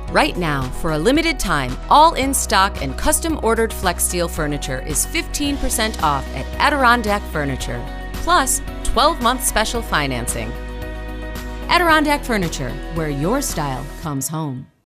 Right now, for a limited time, all in-stock and custom-ordered FlexSteel furniture is 15% off at Adirondack Furniture, plus 12-month special financing. Adirondack Furniture, where your style comes home.